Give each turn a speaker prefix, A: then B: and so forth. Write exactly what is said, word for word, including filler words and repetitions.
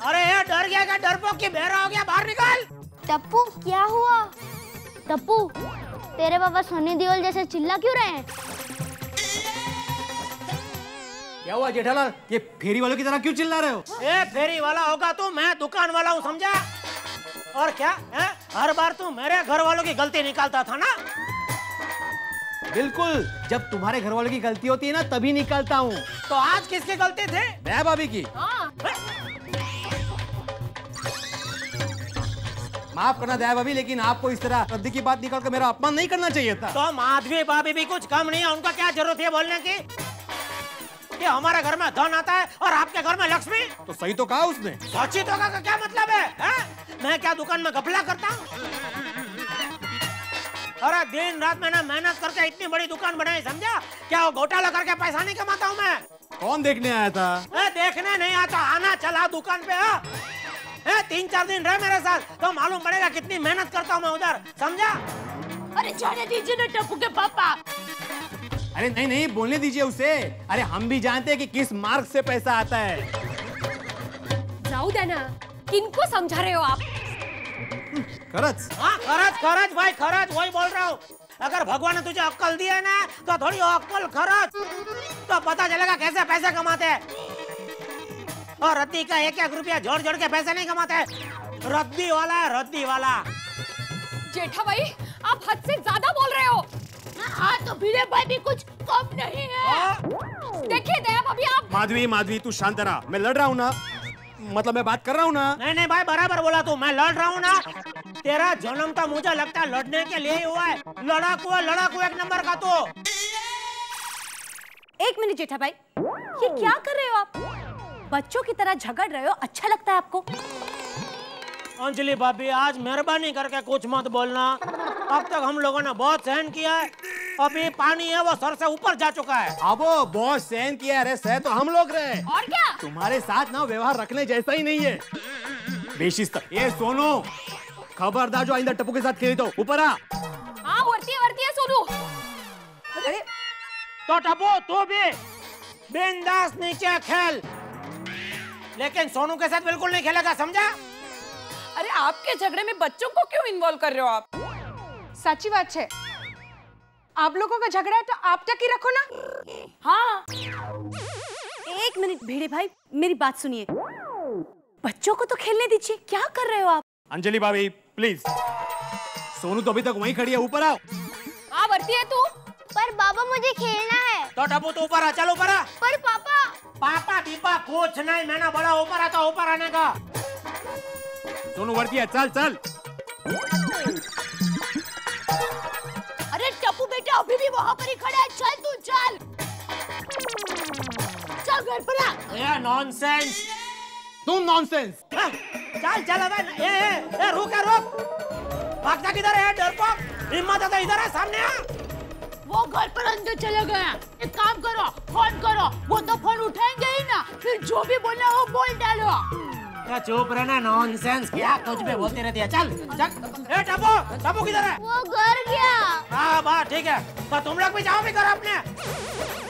A: अरे यार डर गया क्या? डरपोक की बहरा हो गया, बाहर निकल।
B: टप्पू क्या हुआ? टप्पू तेरे पापा सनी देओल जैसे चिल्ला क्यों रहे हैं?
C: क्या हुआ जेठालाल? ये फेरी वालों की तरह क्यों चिल्ला रहे हो?
A: ए फेरी वाला होगा तू, मैं दुकान वाला हूँ, समझा? और क्या है? हर बार तू मेरे घर वालों की गलती निकालता था ना?
C: बिल्कुल, जब तुम्हारे घर वालों की गलती होती है ना तभी निकालता हूँ।
A: तो आज किसकी गलती थी?
C: दया भाभी की।
A: हाँ।
C: माफ करना दया भाभी, लेकिन आपको इस तरह रद्दी की बात निकाल कर मेरा अपमान नहीं करना चाहिए था।
A: तो माधवी भाभी भी कुछ कम नहीं है, उनका क्या जरूरत है बोलने की कि हमारे घर में धन आता है और आपके घर में लक्ष्मी?
C: तो सही तो कहा उसने।
A: सच्ची तो का क्या मतलब है, है? मैं क्या दुकान में घपला करता हूँ? अरे दिन रात मैंने मेहनत करके इतनी बड़ी दुकान बनाई, समझा? क्या वो घोटाला करके पैसा नहीं कमाता हूँ मैं?
C: कौन देखने आया था?
A: ए, देखने नहीं आता, आना चला दुकान पे। हाँ ए, तीन चार दिन रहे मेरे साथ तो मालूम पड़ेगा कितनी मेहनत करता हूँ मैं उधर, समझा?
D: अरे जाने दीजिए ना टप्पू के पापा।
C: अरे नहीं नहीं, बोलने दीजिए उसे। अरे हम भी जानते हैं कि किस मार्ग से पैसा आता है।
D: जाओ देना, किनको समझा रहे हो आप?
C: खरच।
A: हाँ खरच खरच भाई खरच, वही बोल रहा हूँ। अगर भगवान ने तुझे अक्कल दी है ना तो थोड़ी अक्कल खरच, तो पता चलेगा कैसे पैसे कमाते हैं। और रद्दी का एक एक रुपया जोड़ जोड़ के पैसे नहीं कमाते हैं। रद्दी वाला है, रद्दी वाला।
D: जेठा भाई आप हद से ज्यादा बोल रहे हो। हाँ तो भिड़े भाई भी कुछ कम नहीं है। देखिए दया भाभी आप।
C: माधवी माधवी तू शांत रहा, मैं लड़ रहा हूँ ना, मतलब मैं बात कर रहा हूँ ना।
A: नहीं नहीं भाई बराबर बोला तू, मैं लड़ रहा हूँ ना। तेरा जन्म तो मुझे लगता है लड़ने के लिए ही हुआ है। लड़ाकू है, लड़ाकू एक नंबर का तू।
D: एक मिनट जेठा भाई, ये क्या कर रहे हो आप? बच्चों की तरह झगड़ रहे हो, अच्छा लगता है आपको?
A: अंजलि भाभी आज मेहरबानी करके कुछ मत बोलना। अब तक हम लोगों ने बहुत सहन किया है, अभी पानी है वो सर से ऊपर जा चुका है।
C: अब वो बहुत सहन किया है, सह तो हम लोग रहे।
D: और क्या?
C: तुम्हारे साथ ना व्यवहार रखने जैसा ही नहीं है, बेशिस्त। ये सोनू खबरदार, जो आइंदा टप्पू के साथ खेली तो ऊपर आ।
D: हाँ वर्ती है वर्ती है सोनू।
A: अरे तो टप्पू तू भी बिंदास नीचे खेल, लेकिन सोनू के साथ बिल्कुल नहीं खेलेगा, समझा?
D: अरे आपके झगड़े में बच्चों को क्यों इन्वॉल्व कर रहे हो आप?
E: साची बात है, आप लोगों का झगड़ा है तो आप तक ही रखो ना।
D: हाँ एक मिनट भिड़े भाई, मेरी बात सुनिए। बच्चों को तो खेलने दीजिए, क्या कर रहे हो आप?
C: अंजलि भाभी प्लीज, सोनू तो अभी तक वहीं खड़ी है, ऊपर आओ।
D: हाँ वर्ती है तू।
B: पर बाबा मुझे खेलना है।
A: तो टप्पू तू ऊपर आ, चल ऊपर आ।
B: पर पापा।
A: पापा दीपा कुछ नहीं, मैंने बोला ऊपर आता, ऊपर आने का।
C: सोनू वर्ती है, चल चल।
D: अरे टप्पू बेटा अभी भी वहाँ पर ही खड़ा है, चल तू चल। चल घर पर आ।
A: ये नॉनसेंस।
C: तुम नॉनसेंस।
A: चल चल अबे, ए ए ए रुक रुक, भागता किधर है डरपोक? हिम्मत है तो इधर है, सामने आ।
D: वो घर पर अंदर चले गए। एक काम करो, फोन करो, वो तो फोन उठाएंगे ही ना, फिर जो भी बोलना वो बोल डालो।
A: क्या चुप रहना, नॉनसेंस, क्या कुछ भी बोलती रहती है। चल चल। ए टप्पू, टप्पू किधर है?
B: वो घर गया।
A: हाँ बात ठीक है, तो तुम लोग भी जाओ भी करो अपने।